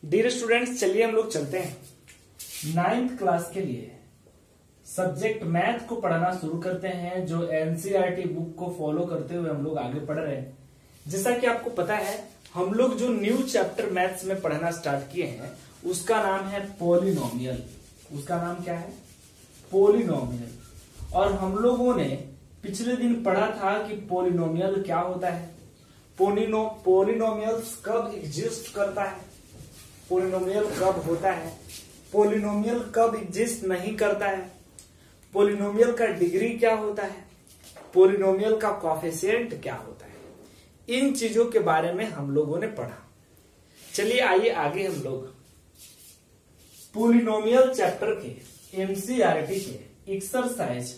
Dear students, चलिए हम लोग चलते हैं 9th क्लास के लिए सब्जेक्ट मैथ को पढ़ना शुरू करते हैं। जो एनसीईआरटी बुक को फॉलो करते हुए हम लोग आगे पढ़ रहे हैं। जैसा कि आपको पता है, हम लोग जो न्यू चैप्टर मैथ्स में पढ़ना स्टार्ट किए हैं उसका नाम है पॉलिनोमियल। उसका नाम क्या है? पॉलिनोमियल। और हम लोगों ने पिछले दिन पढ़ा था कि पॉलिनोमियल क्या होता है, पॉलिनोमियल्स कब एग्जिस्ट करता है, पॉलिनोमियल कब होता है, पॉलिनोमियल कब एग्जिस्ट नहीं करता है, पॉलिनोमियल का डिग्री क्या होता है, पॉलिनोमियल का कोएफिशिएंट क्या होता है। इन चीजों के बारे में हम लोगों ने पढ़ा। चलिए आइए आगे हम लोग पॉलिनोमियल चैप्टर के एनसीईआरटी के एक्सरसाइज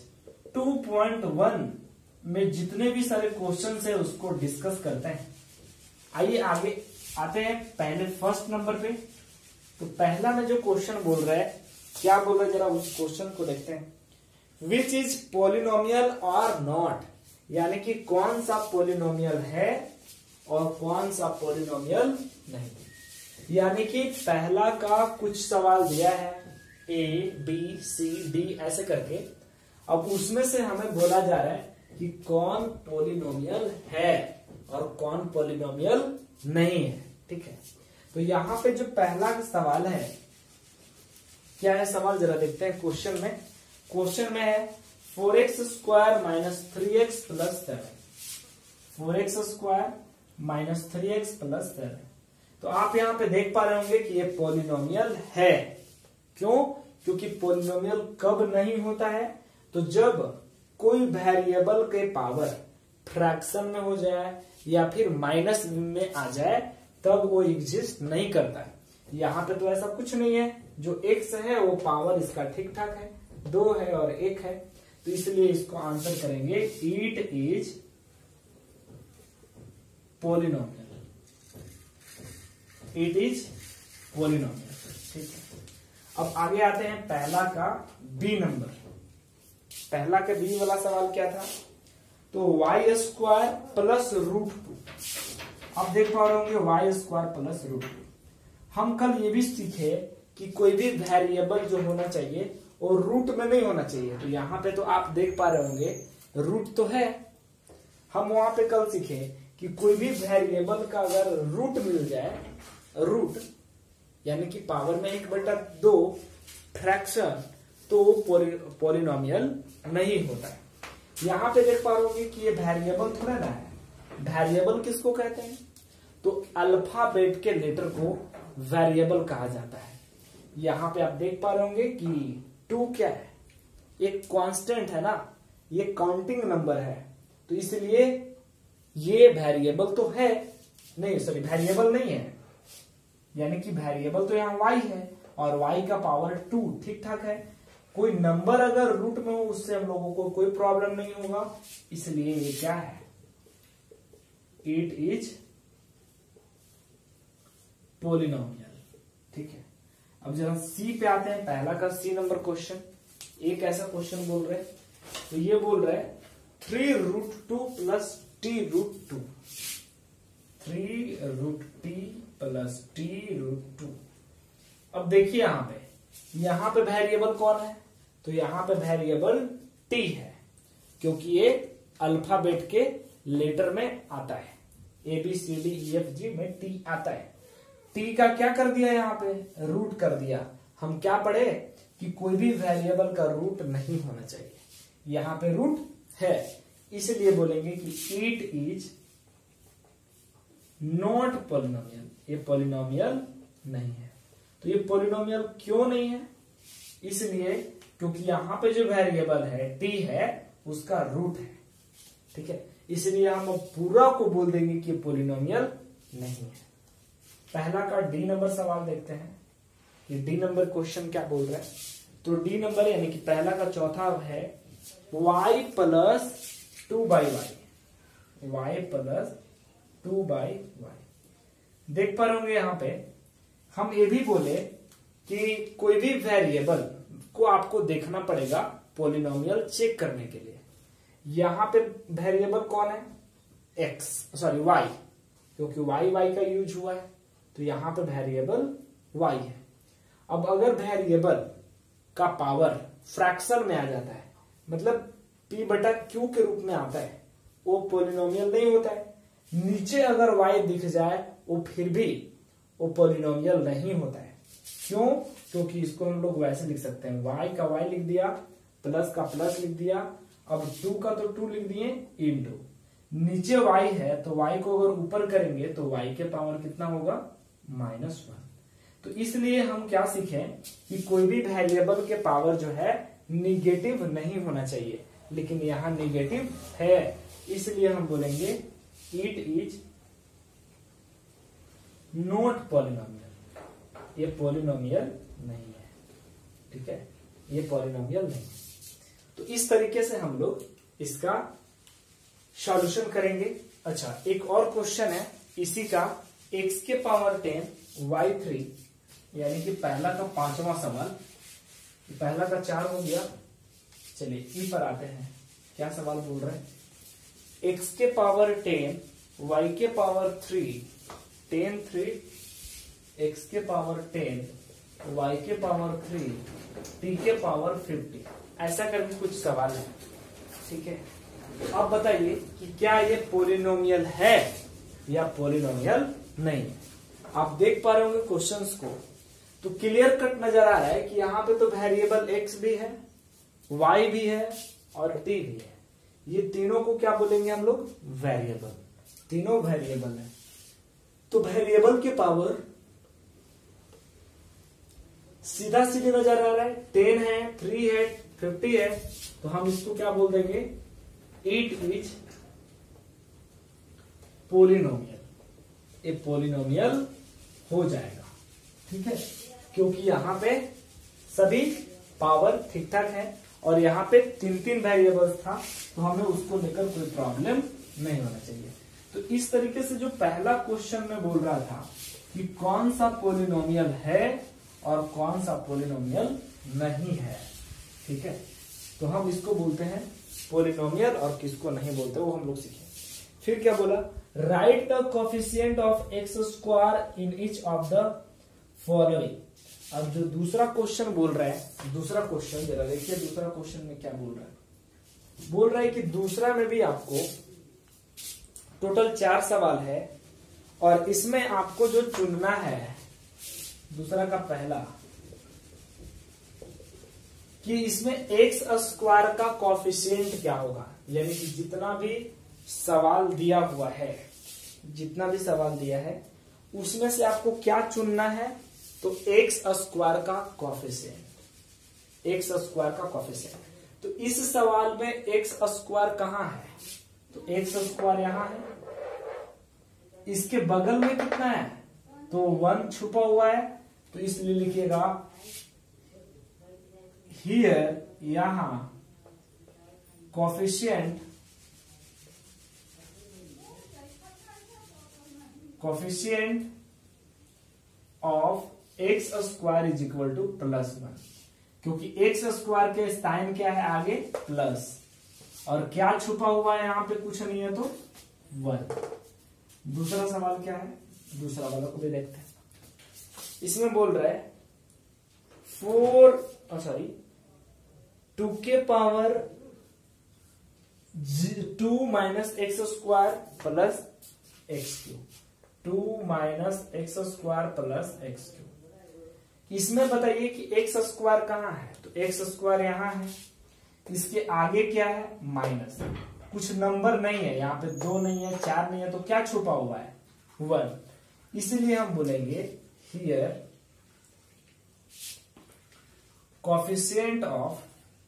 2.1 में जितने भी सारे क्वेश्चंस है उसको डिस्कस करते हैं। आइए आगे आते हैं पहले फर्स्ट नंबर पे। तो पहला में जो क्वेश्चन बोल रहा है, क्या बोल रहा है, जरा उस क्वेश्चन को देखते हैं। विच इज पॉलिनोमियल और नॉट, यानी कि कौन सा पॉलिनोमियल है और कौन सा पॉलिनोमियल नहीं। यानी कि पहला का कुछ सवाल दिया है ए बी सी डी ऐसे करके, अब उसमें से हमें बोला जा रहा है कि कौन पॉलिनोमियल है और कौन पॉलिनोमियल नहीं है। ठीक है, तो यहां पे जो पहला सवाल है, क्या है सवाल, जरा देखते हैं क्वेश्चन में। क्वेश्चन में है 4x square minus 3x plus 7, 4x square minus 3x plus 7। तो आप यहां पे देख पा रहे होंगे कि ये पॉलिनोमियल है। क्यों? क्योंकि पॉलिनोमियल कब नहीं होता है, तो जब कोई वेरिएबल के पावर फ्रैक्शन में हो जाए या फिर माइनस में आ जाए तब वो एग्जिस्ट नहीं करता है। यहाँ पे तो ऐसा कुछ नहीं है, जो x है वो पावर इसका ठीक ठाक है, 2 है और 1 है, तो इसलिए इसको आंसर करेंगे it is polynomial. It is polynomial. ठीक है, अब आगे आते हैं पहला का बी नंबर। पहला के बी वाला सवाल क्या था, तो y स्क्वायर प्लस √2। अब देख पा रहे होंगे y स्क्वायर प्लस √2। हम कल ये भी सीखे कि कोई भी वेरिएबल जो होना चाहिए और रूट में नहीं होना चाहिए। तो यहाँ पे तो आप देख पा रहे होंगे रूट तो है। हम वहां पे कल सीखे कि कोई भी वेरिएबल का अगर रूट मिल जाए, रूट यानी कि पावर में 1/2 फ्रैक्शन, तो पॉलिनोमियल नहीं होता है। यहाँ पे देख पा रहे होंगे कि ये वेरिएबल थोड़ा ना है। वेरिएबल किसको कहते हैं, तो अल्फाबेट के लेटर को वेरिएबल कहा जाता है। यहाँ पे आप देख पा रहे होंगे कि 2 क्या है, एक कांस्टेंट है ना, ये काउंटिंग नंबर है, तो इसलिए ये वेरिएबल तो है नहीं, सॉरी वेरिएबल नहीं है, यानी कि वेरिएबल तो यहाँ y है और y का पावर 2 ठीक ठाक है। कोई नंबर अगर रूट में हो उससे हम लोगों को कोई प्रॉब्लम नहीं होगा, इसलिए ये क्या है, इट इज पॉलिनोमियल। ठीक है, अब जरा सी पे आते हैं। पहला का सी नंबर क्वेश्चन, एक ऐसा क्वेश्चन बोल रहे हैं, तो ये बोल रहे हैं 3√2 plus t√2, 3√t plus t√2। अब देखिए यहां पे वेरिएबल कौन है, तो यहां पे वेरिएबल t है, क्योंकि ये अल्फाबेट के लेटर में आता है, ABCDEFG में t आता है। t का क्या कर दिया, यहाँ पे रूट कर दिया। हम क्या पढ़े कि कोई भी वेरिएबल का रूट नहीं होना चाहिए, यहाँ पे रूट है, इसलिए बोलेंगे कि इट इज नॉट पॉलिनोमियल, ये पॉलिनोमियल नहीं है। तो ये पॉलिनोमियल क्यों नहीं है, इसलिए क्योंकि यहाँ पे जो वेरिएबल है t है उसका रूट है। ठीक है, इसलिए हम पूरा को बोल देंगे कि पॉलिनोमियल नहीं है। पहला का डी नंबर सवाल देखते हैं कि डी नंबर क्वेश्चन क्या बोल रहा है। तो डी नंबर यानी कि पहला का चौथा है y plus 2/y, y plus 2/y। देख पा रहे होंगे यहाँ पे हम ये भी बोले कि कोई भी वेरिएबल को आपको देखना पड़ेगा पॉलिनोमियल चेक करने के लिए। यहाँ पे वेरिएबल कौन है, y, क्योंकि y का यूज हुआ है, तो यहाँ पे वेरिएबल y है। अब अगर वेरिएबल का पावर फ्रैक्शन में आ जाता है, मतलब p बटा q के रूप में आता है, वो पॉलिनोमियल नहीं होता है। नीचे अगर y दिख जाए वो फिर भी वो पॉलिनोमियल नहीं होता है। क्यों? क्योंकि इसको हम लोग वैसे लिख सकते हैं, y का y लिख दिया, प्लस का प्लस लिख दिया, अब 2 का तो 2 लिख दिए इनटू, नीचे y है तो y को अगर ऊपर करेंगे तो y के पावर कितना होगा, -1। तो इसलिए हम क्या सीखें कि कोई भी वेरिएबल के पावर जो है निगेटिव नहीं होना चाहिए, लेकिन यहां निगेटिव है, इसलिए हम बोलेंगे इट इज नॉट पॉलिनोमियल, ये पॉलिनोमियल नहीं है। ठीक है, ये पॉलिनोमियल नहीं है। तो इस तरीके से हम लोग इसका सॉल्यूशन करेंगे। अच्छा, एक और क्वेश्चन है इसी का, x के पावर 10 y3, यानी कि पहला का 5वां सवाल, पहला का 4 हो गया। चलिए ई पर आते हैं, क्या सवाल बोल रहे हैं, x के पावर 10 y के पावर 3 10 3, x के पावर 10 y के पावर 3 t के पावर 50, ऐसा करके कुछ सवाल है। ठीक है, अब बताइए कि क्या ये पॉलिनोमियल है या पॉलिनोमियल नहीं है। आप देख पा रहे होंगे क्वेश्चंस को, तो क्लियर कट नजर आ रहा है कि यहाँ पे तो वेरिएबल x भी है, y भी है और t भी है। ये तीनों को क्या बोलेंगे हम लोग, वेरिएबल, तीनों वेरिएबल है। तो वेरिएबल के पावर सीधा सीधे नजर आ रहा है, 10 है, 3 है, 50 है, तो हम इसको क्या बोल देंगे, इट इज पॉलिनोमियल, ये पॉलिनोमियल हो जाएगा। ठीक है, क्योंकि यहां पे सभी पावर ठीक ठाक है और यहाँ पे 3 वेरिएबल्स था, तो हमें उसको लेकर कोई प्रॉब्लम नहीं होना चाहिए। तो इस तरीके से जो पहला क्वेश्चन में बोल रहा था कि कौन सा पॉलिनोमियल है और कौन सा पॉलिनोमियल नहीं है, ठीक है, तो हम इसको बोलते हैं पॉलिनोमियल और किसको नहीं बोलते वो हम लोग सीखें। फिर क्या बोला, write the coefficient of X square in each of the following. अब जो दूसरा क्वेश्चन बोल रहा है, दूसरा क्वेश्चन जरा देखिए, दूसरा क्वेश्चन में क्या बोल रहा है, बोल रहा है कि दूसरा में भी आपको टोटल 4 सवाल है और इसमें आपको जो चुनना है, दूसरा का पहला, कि इसमें एक्स स्क्वायर का कोफिशिएंट क्या होगा, यानी कि जितना भी सवाल दिया हुआ है, जितना भी सवाल दिया है उसमें से आपको क्या चुनना है, तो एक्स स्क्वायर का कोफिशिएंट, एक्स स्क्वायर का कोफिशिएंट। तो इस सवाल में एक्स स्क्वायर कहां है, तो एक्स स्क्वायर यहां है, इसके बगल में कितना है, तो 1 छुपा हुआ है, तो इसलिए लिखिएगा हियर, यहां coefficient of X square is equal to +1, क्योंकि एक्स स्क्वायर के साइन क्या है आगे, प्लस, और क्या छुपा हुआ है यहां पे, कुछ नहीं है तो 1। दूसरा सवाल क्या है, दूसरा वाला को भी देखते हैं। इसमें बोल रहा है 2 के power 2 minus X square plus X cube, 2 minus X square plus X cube. इसमें बताइए कि एक्स स्क्वायर कहां है, तो एक्स स्क्वायर यहां है, इसके आगे क्या है, माइनस, कुछ नंबर नहीं है यहाँ पे, 2 नहीं है, 4 नहीं है, तो क्या छुपा हुआ है, 1। इसीलिए हम बोलेंगे here coefficient of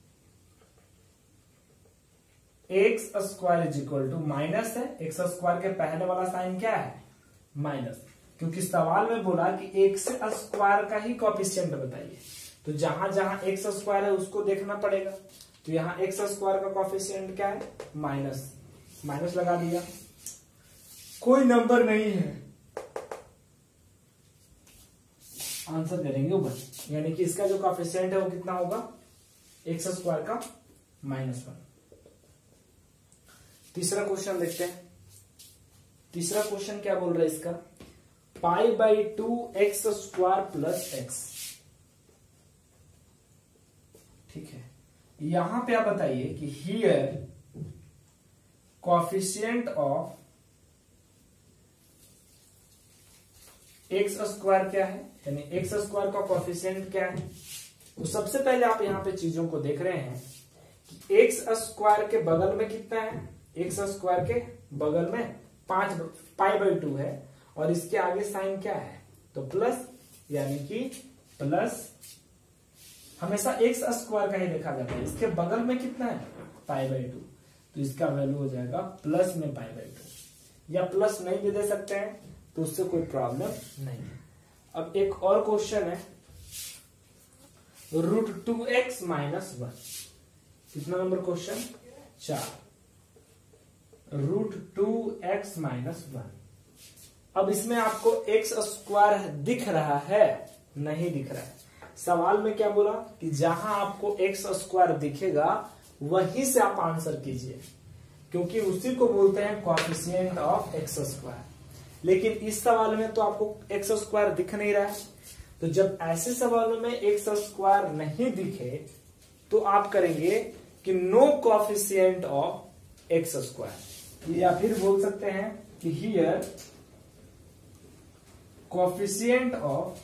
X square is equal to, minus है, एक्स स्क्वायर के पहले वाला साइन क्या है, माइनस, क्योंकि सवाल में बोला कि एक्स स्क्वायर का ही कोफिशिएंट बताइए, तो जहां जहां एक्स स्क्वायर है उसको देखना पड़ेगा। तो यहां एक्स स्क्वायर का कोफिशिएंट क्या है, माइनस, माइनस लगा दिया, कोई नंबर नहीं है, आंसर करेंगे ऊपर, यानी कि इसका जो कोफिशिएंट है वो कितना होगा, एक्स स्क्वायर का -1। तीसरा क्वेश्चन देखते हैं। तीसरा क्वेश्चन क्या बोल रहा है इसका, π/2 x स्क्वायर प्लस x। ठीक है, यहां पे आप बताइए कि here coefficient of X square क्या है, यानी एक्स स्क्वायर का कोएफिशिएंट क्या है। तो सबसे पहले आप यहां पे चीजों को देख रहे हैं कि एक्स स्क्वायर के बगल में कितना है, एक्स स्क्वायर के बगल में 5π/2 है और इसके आगे साइन क्या है, तो प्लस, यानी कि प्लस, हमेशा एक्स स्क्वायर का ही देखा जाता है, इसके बगल में कितना है π/2, तो इसका वैल्यू हो जाएगा प्लस में π/2, या प्लस नहीं भी दे सकते हैं तो उससे कोई प्रॉब्लम नहीं है। अब एक और क्वेश्चन है, √2x - 1, कितना नंबर क्वेश्चन, 4, √2x - 1। अब इसमें आपको एक्स स्क्वायर दिख रहा है, नहीं दिख रहा है। सवाल में क्या बोला कि जहां आपको एक्स स्क्वायर दिखेगा वहीं से आप आंसर कीजिए, क्योंकि उसी को बोलते हैं कोएफिशिएंट ऑफ एक्स स्क्वायर। लेकिन इस सवाल में तो आपको एक्स स्क्वायर दिख नहीं रहा है, तो जब ऐसे सवालों में एक्स स्क्वायर नहीं दिखे तो आप करेंगे कि no coefficient of X square, या फिर बोल सकते हैं कि here coefficient of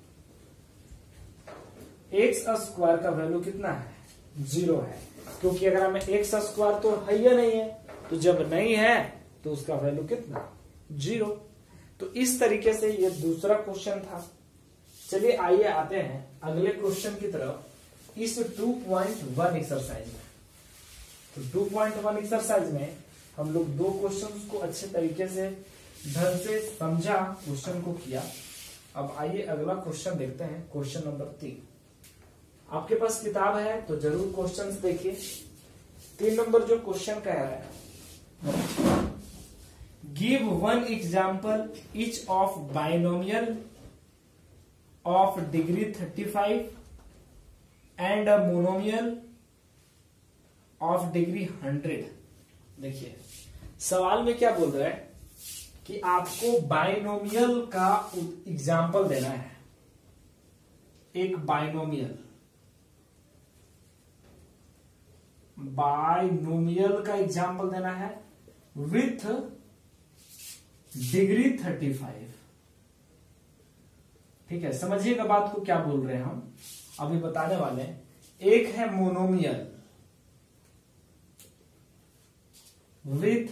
X square का वैल्यू कितना है, 0 है, क्योंकि अगर हमें एक्स स्क्वायर तो है या नहीं है, तो जब नहीं है तो उसका वैल्यू कितना, 0। तो इस तरीके से ये दूसरा क्वेश्चन था। चलिए आइए आते हैं अगले क्वेश्चन की तरफ, इस 2.1 एक्सरसाइज में। तो 2.1 एक्सरसाइज में हम लोग दो क्वेश्चंस को अच्छे तरीके से ढंग से समझा, क्वेश्चन को किया। अब आइए अगला क्वेश्चन देखते हैं, क्वेश्चन नंबर 3। आपके पास किताब है तो जरूर क्वेश्चंस देखिए। 3 नंबर जो क्वेश्चन कह रहा है, give 1 example each of binomial of degree 35 and a monomial of degree 100। देखिए सवाल में क्या बोल रहा है कि आपको बाइनोमियल का एग्जाम्पल देना है, एक बाइनोमियल का एग्जाम्पल देना है विथ डिग्री 35। ठीक है, समझिएगा बात को क्या बोल रहे हैं हम अभी बताने वाले हैं। एक है मोनोमियल विथ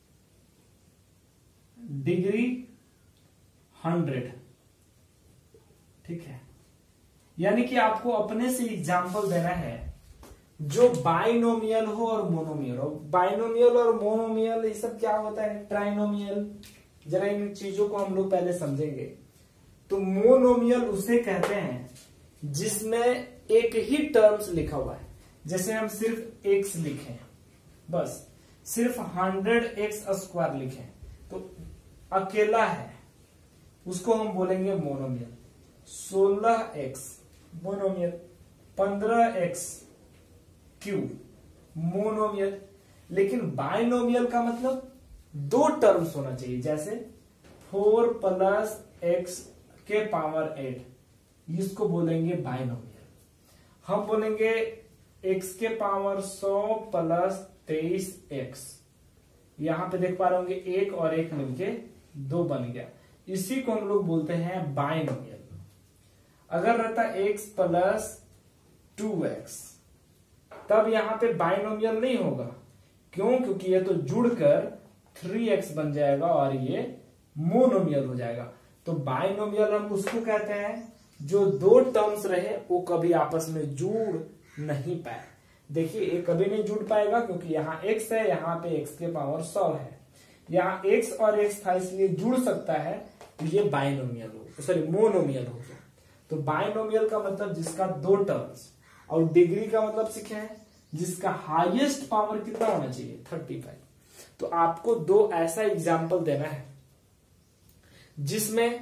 डिग्री 100। ठीक है, यानी कि आपको अपने से एग्जाम्पल देना है जो बाइनोमियल हो और मोनोमियल हो। बाइनोमियल और मोनोमियल ये सब क्या होता है, ट्राइनोमियल, जरा इन चीजों को हम लोग पहले समझेंगे। तो मोनोमियल उसे कहते हैं जिसमें एक ही टर्म्स लिखा हुआ है, जैसे हम सिर्फ x लिखें, बस सिर्फ 100x स्क्वायर लिखें तो अकेला है, उसको हम बोलेंगे monomial. 16x monomial, 15x cube monomial. लेकिन बाइनोमियल का मतलब 2 टर्म्स होना चाहिए, जैसे 4 + x के पावर 8, इसको बोलेंगे बाइनोमियल। हम बोलेंगे x के पावर 100 + 23x, यहां पे देख पा रहे होंगे 1 और 1 मिलके 2 बन गया, इसी को हम लोग बोलते हैं बाइनोमियल। अगर रहता x + 2x तब यहां पे बाइनोमियल नहीं होगा, क्यों, क्योंकि ये तो जुड़कर 3x बन जाएगा और ये मोनोमियल हो जाएगा। तो बाइनोमियल हम उसको कहते हैं जो 2 टर्म्स रहे वो कभी आपस में जुड़ नहीं पाए। देखिए ये कभी नहीं जुड़ पाएगा क्योंकि यहाँ x है, यहाँ पे x के पावर 100 है, यहाँ x और x था इसलिए जुड़ सकता है, तो ये बाइनोमियल हो, सॉरी मोनोमियल हो गया। तो बाइनोमियल का मतलब जिसका 2 टर्म्स, और डिग्री का मतलब सीखे हैं जिसका हाईएस्ट पावर कितना होना चाहिए, 35। तो आपको 2 ऐसा एग्जाम्पल देना है जिसमें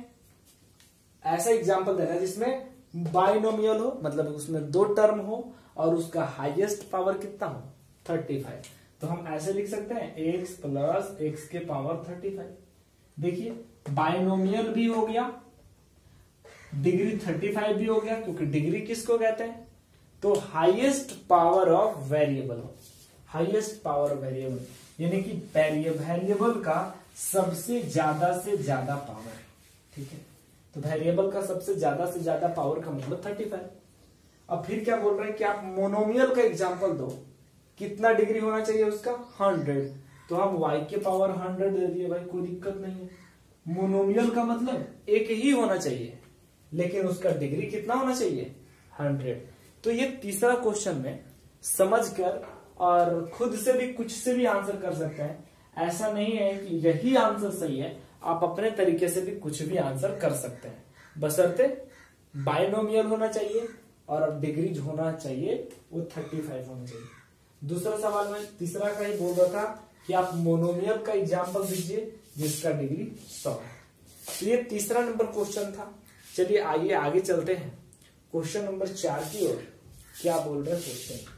बाइनोमियल हो, मतलब उसमें 2 टर्म हो और उसका हाईएस्ट पावर कितना हो, 35। तो हम ऐसे लिख सकते हैं x + x के पावर 35। देखिए बाइनोमियल भी हो गया, डिग्री 35 भी हो गया, क्योंकि डिग्री किसको कहते हैं, तो highest power of variable, highest power of variable यानी कि वेरिएबल का सबसे ज्यादा पावर, ठीक है। तो वेरिएबल का सबसे ज्यादा पावर का मतलब 35। अब फिर क्या बोल रहे हैं कि आप मोनोमियल का एग्जांपल दो, कितना डिग्री होना चाहिए उसका, 100। तो हम y के पावर 100 दे दिए भाई, कोई दिक्कत नहीं है। मोनोमियल का मतलब एक ही होना चाहिए, लेकिन उसका डिग्री कितना होना चाहिए, 100। तो ये तीसरा क्वेश्चन में समझकर और खुद से भी कुछ से भी आंसर कर सकते हैं। ऐसा नहीं है कि यही आंसर सही है, आप अपने तरीके से भी कुछ भी आंसर कर सकते हैं, बशर्ते बाइनोमियल होना चाहिए और अब डिग्री जो होना चाहिए वो 35 होना चाहिए। दूसरा सवाल में तीसरा का ही बोल रहा था कि आप मोनोमियल का एग्जाम्पल दीजिए जिसका डिग्री 100 है। तो ये तीसरा नंबर क्वेश्चन था। चलिए आइए आगे चलते हैं क्वेश्चन नंबर 4 की ओर। क्या बोल रहे हैं क्वेश्चन,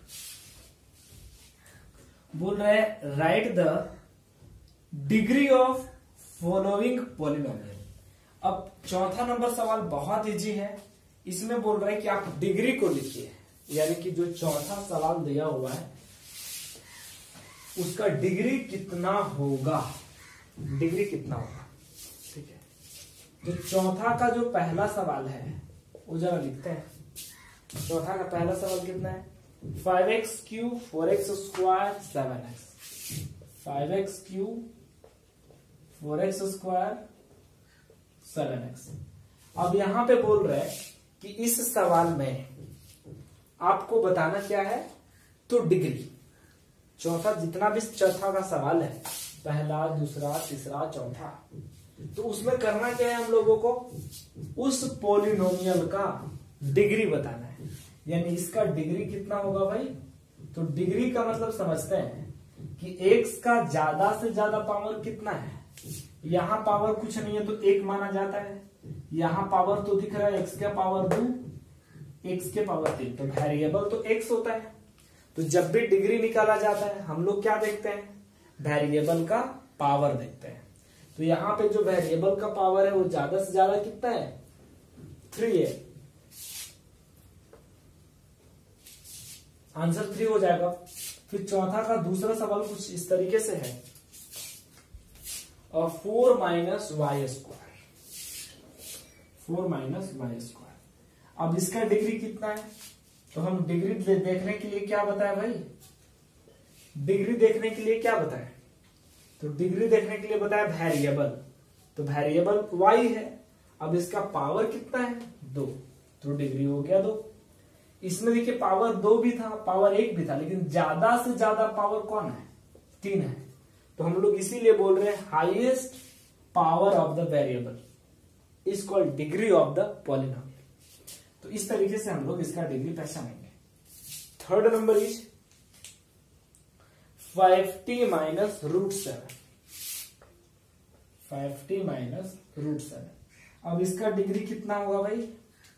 बोल रहे हैं write the degree of following polynomial. अब चौथा नंबर सवाल बहुत इजी है, इसमें बोल रहे हैं कि आप डिग्री को लिखिए, यानी कि जो चौथा सवाल दिया हुआ है उसका डिग्री कितना होगा, डिग्री कितना होगा, ठीक है। जो चौथा का जो पहला सवाल है वो जरा लिखते हैं। चौथा का पहला सवाल कितना है, 5x cube 4x square 7x, 5x cube 4x square 7x। अब यहां पे बोल रहे हैं कि इस सवाल में आपको बताना क्या है, तो डिग्री। चौथा जितना भी चौथा का सवाल है, पहला दूसरा तीसरा चौथा, तो उसमें करना क्या है हम लोगों को, उस पॉलिनोमियल का डिग्री बताना है। यानी इसका डिग्री कितना होगा भाई, तो डिग्री का मतलब समझते हैं कि x का ज्यादा से ज्यादा पावर कितना है। यहां पावर कुछ नहीं है तो 1 माना जाता है, यहां पावर तो दिख रहा है x के पावर 2, x के पावर 3, तो वेरिएबल तो x होता है। तो जब भी डिग्री निकाला जाता है हम लोग क्या देखते हैं, वेरिएबल का पावर देखते हैं। तो यहां पे जो वेरिएबल का पावर है वो ज्यादा से ज्यादा कितना है, 3 है, आंसर 3 हो जाएगा। फिर चौथा का दूसरा सवाल कुछ इस तरीके से है, और 4 minus Y square, 4 minus Y square. अब इसका डिग्री कितना है, तो हम डिग्री देखने के लिए क्या बताए भाई, डिग्री देखने के लिए क्या बताए, तो डिग्री देखने के लिए बताया वेरिएबल, तो वेरिएबल y है। अब इसका पावर कितना है, 2, तो डिग्री हो गया 2। इसमें देखिए पावर 2 भी था, पावर 1 भी था, लेकिन ज्यादा से ज्यादा पावर कौन है, 3 है। तो हम लोग इसीलिए बोल रहे हैं highest power of the variable is called degree of the polynomial. तो इस तरीके से हम लोग इसका डिग्री पहचानेंगे। Third number is 5t minus root 7, 5t minus root 7। अब इसका डिग्री कितना होगा भाई,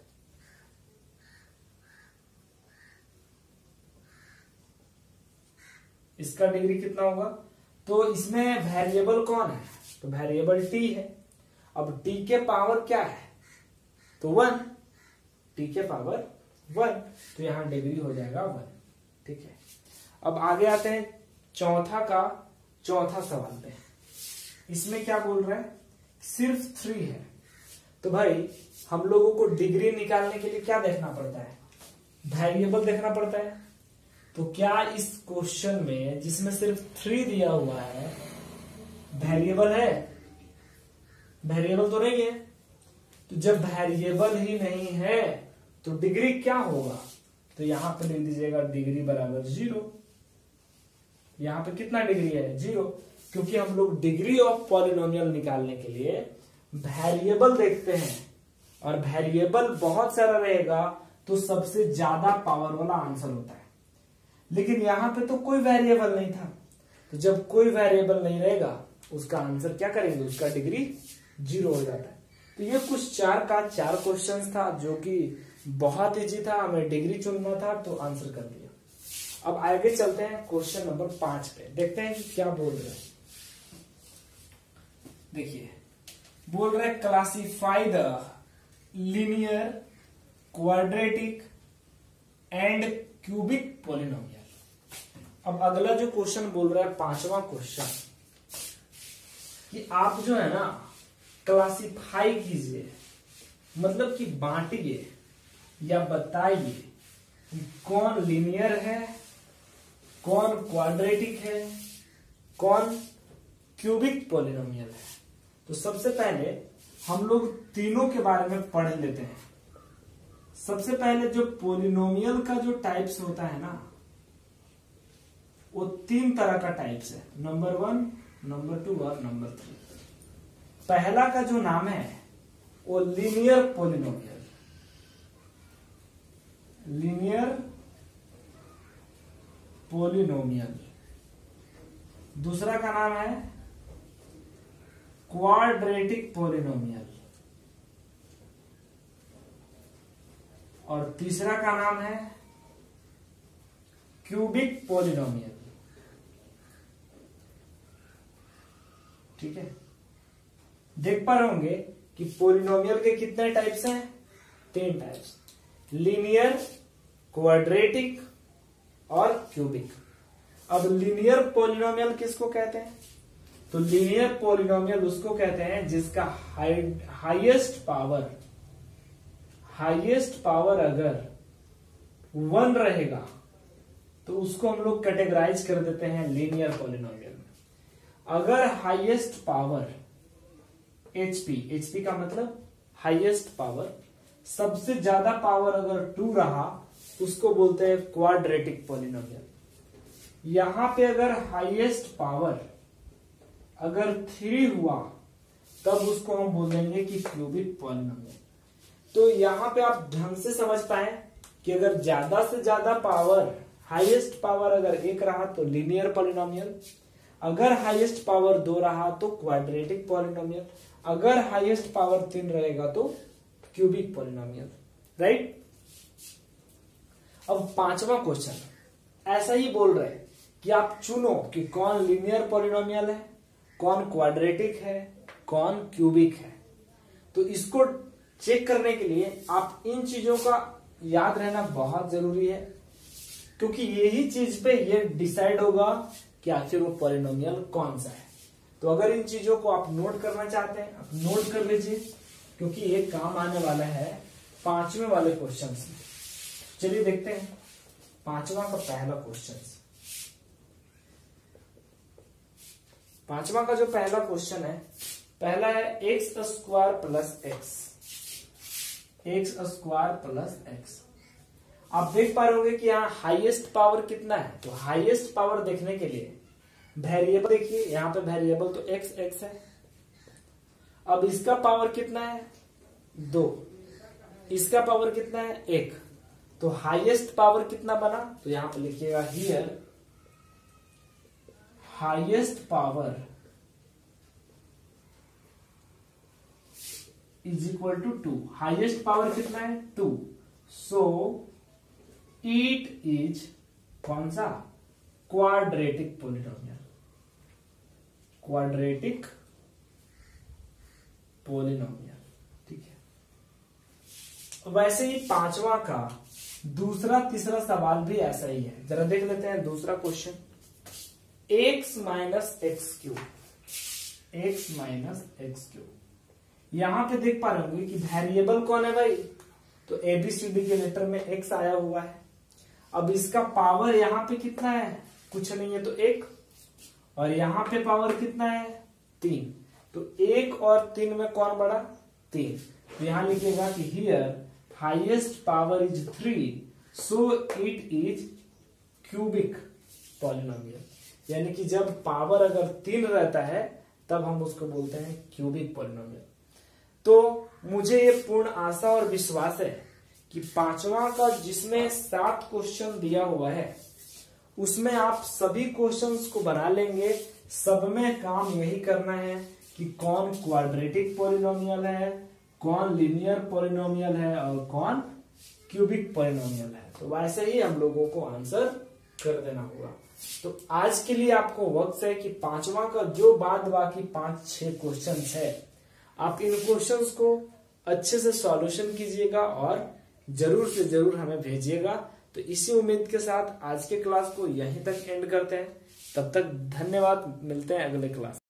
इसका डिग्री कितना होगा, तो इसमें वेरिएबल कौन है, तो वेरिएबल t है। अब t के पावर क्या है, तो 1, t के पावर 1, तो यहां डिग्री हो जाएगा 1, ठीक है। अब आगे आते हैं चौथा का चौथा सवाल पे। इसमें क्या बोल रहे हैं, सिर्फ 3 है। तो भाई हम लोगों को डिग्री निकालने के लिए क्या देखना पड़ता है, वेरिएबल देखना पड़ता है। तो क्या इस क्वेश्चन में जिसमें सिर्फ 3 दिया हुआ है वेरिएबल है, वेरिएबल तो नहीं है। तो जब वेरिएबल ही नहीं है तो डिग्री क्या होगा, तो यहां पर लिख दीजिएगा डिग्री बराबर 0। यहां पे कितना डिग्री है, 0, क्योंकि हम लोग डिग्री ऑफ पॉलिनोमियल निकालने के लिए वेरिएबल देखते हैं, और वेरिएबल बहुत सारा रहेगा तो सबसे ज्यादा पावर वाला आंसर होता है। लेकिन यहां पे तो कोई वेरिएबल नहीं था, तो जब कोई वेरिएबल नहीं रहेगा उसका आंसर क्या करेंगे, उसका डिग्री 0 हो जाता है। तो ये कुछ 4 का 4 क्वेश्चंस था जो कि बहुत इजी था, हमें डिग्री चुनना था तो आंसर कर दिया। अब आगे चलते हैं क्वेश्चन नंबर 5 पे, देखते हैं कि क्या बोल रहे हैं। देखिए बोल रहे classify the linear, quadratic and cubic polynomial. अब अगला जो क्वेश्चन बोल रहा है, पांचवा क्वेश्चन, कि आप जो है ना क्लासिफाई कीजिए, मतलब कि बांटिए या बताइए कौन लीनियर है, कौन क्वाड्रेटिक है, कौन क्यूबिक पॉलिनोमियल है। तो सबसे पहले हम लोग तीनों के बारे में पढ़ लेते हैं। सबसे पहले जो पॉलिनोमियल का जो टाइप्स होता है ना, वो तीन तरह का टाइप्स है, नंबर 1, नंबर 2 और नंबर 3। पहला का जो नाम है वो लीनियर पॉलिनोमियल, लीनियर पॉलिनोमियल। दूसरा का नाम है क्वाड्रेटिक पॉलिनोमियल, और तीसरा का नाम है क्यूबिक पॉलिनोमियल। ठीक है, देख पा रहे होंगे कि पॉलिनोमियल के कितने टाइप्स हैं, 3 टाइप्स, लीनियर, क्वाड्रेटिक और क्यूबिक। अब लीनियर पॉलिनोमियल किसको कहते हैं? तो लीनियर पॉलिनोमियल उसको कहते हैं जिसका हाईएस्ट पावर अगर 1 रहेगा तो उसको हम लोग कैटेगराइज कर देते हैं लीनियर पॉलिनोमियल में। अगर हाईएस्ट पावर एचपी का मतलब हाईएस्ट पावर, सबसे ज्यादा पावर अगर 2 रहा उसको बोलते हैं क्वाड्रेटिक पॉलिनोमियल। यहां पे अगर हाईएस्ट पावर अगर 3 हुआ तब उसको हम बोल देंगे कि क्यूबिक पॉलिनोमियल। तो यहां पे आप ढंग से समझ पाए कि अगर ज्यादा से ज्यादा पावर, हाईएस्ट पावर अगर 1 रहा तो लीनियर पॉलिनोमियल, अगर हाईएस्ट पावर 2 रहा तो क्वाड्रेटिक पॉलिनोमियल, अगर हाईएस्ट पावर 3 रहेगा तो क्यूबिक पॉलिनोमियल। राइट। अब पांचवा क्वेश्चन ऐसा ही बोल रहे हैं कि आप चुनो कि कौन लीनियर पॉलिनोमियल है, कौन क्वाड्रेटिक है, कौन क्यूबिक है। तो इसको चेक करने के लिए आप इन चीजों का याद रहना बहुत जरूरी है, क्योंकि यही चीज पे ये डिसाइड होगा कि आखिर वो पॉलिनोमियल कौन सा है। तो अगर इन चीजों को आप नोट करना चाहते हैं, आप नोट कर लीजिए, क्योंकि ये काम आने वाला है पांचवें वाले क्वेश्चन में। चलिए देखते हैं पांचवा का पहला क्वेश्चन। पांचवा का जो पहला क्वेश्चन है, पहला है एक्स स्क्वायर प्लस एक्स। आप देख पा रहे होंगे कि यहाँ हाईएस्ट पावर कितना है। तो हाईएस्ट पावर देखने के लिए वेरिएबल देखिए, यहाँ पे वेरिएबल तो एक्स है। अब इसका पावर कितना है 2, इसका पावर कितना है 1, तो हाईएस्ट पावर कितना बना, तो यहां पे लिखिएगा here highest power is equal to 2। Highest power कितना है 2, सो इट इज कौन सा, क्वाड्रेटिक पॉलिनोमियल, क्वाड्रेटिक पॉलिनोमियल। ठीक है। वैसे ही पांचवा का दूसरा तीसरा सवाल भी ऐसा ही है। जरा देख लेते हैं दूसरा question, x minus X cube. यहां पे देख पा रहे होंगे कि वेरिएबल कौन है भाई, तो एबीसीडी के लेटर में x आया हुआ है। अब इसका पावर यहां पे कितना है, कुछ नहीं है तो 1, और यहां पे पावर कितना है 3, तो 1 और 3 में कौन बड़ा 3। तो यहां लिखिएगा कि here highest power is 3, so it is cubic polynomial. यानी कि जब पावर अगर 3 रहता है तब हम उसको बोलते हैं क्यूबिक पॉलिनोमियल। तो मुझे ये पूर्ण आशा और विश्वास है कि पांचवा का जिसमें 7 क्वेश्चन दिया हुआ है उसमें आप सभी क्वेश्चंस को बना लेंगे। सब में काम यही करना है कि कौन क्वाड्रेटिक पॉलिनोमियल है, कौन लीनियर पॉलिनोमियल है और कौन क्यूबिक पॉलिनोमियल है। तो वैसे ही हम लोगों को आंसर कर देना होगा। तो आज के लिए आपको वक्त है कि पांचवा का जो बाद बाकी 5-6 क्वेश्चन है आप इन क्वेश्चंस को अच्छे से सॉल्यूशन कीजिएगा और जरूर से जरूर हमें भेजिएगा। तो इसी उम्मीद के साथ आज के क्लास को यहीं तक एंड करते हैं। तब तक धन्यवाद, मिलते हैं अगले क्लास।